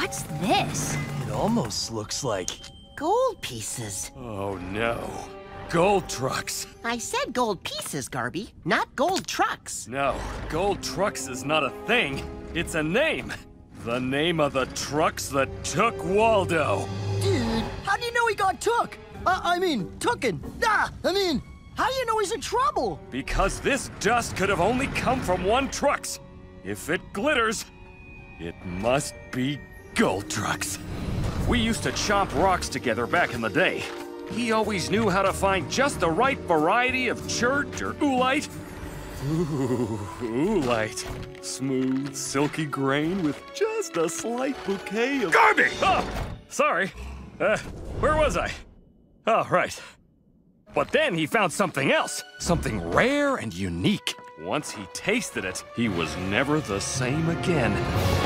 What's this? It almost looks like... Gold pieces. Oh no. Gold trucks. I said gold pieces, Garby, not gold trucks. No, gold trucks is not a thing. It's a name. The name of the trucks that took Waldo. Dude, how do you know he got took? Tooken. How do you know he's in trouble? Because this dust could have only come from one trucks. If it glitters, it must be gold trucks. We used to chomp rocks together back in the day. He always knew how to find just the right variety of chert or oolite. Ooh, oolite. Smooth, silky grain with just a slight bouquet of... Garby! Oh, sorry. Where was I? Oh, right. But then he found something else. Something rare and unique. Once he tasted it, he was never the same again.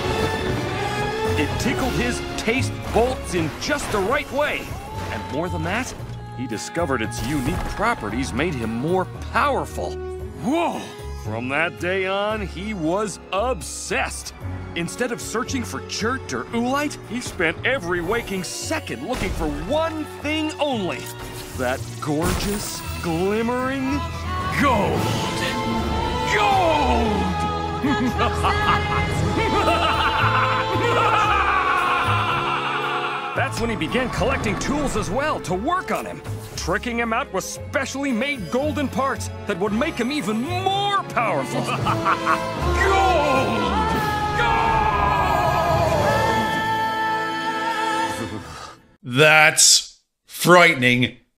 It tickled his taste buds in just the right way. And more than that, he discovered its unique properties made him more powerful. Whoa! From that day on, he was obsessed. Instead of searching for chert or oolite, he spent every waking second looking for one thing only. That gorgeous, glimmering gold. That's when he began collecting tools as well to work on him, tricking him out with specially made golden parts that would make him even more powerful. Gold! That's frightening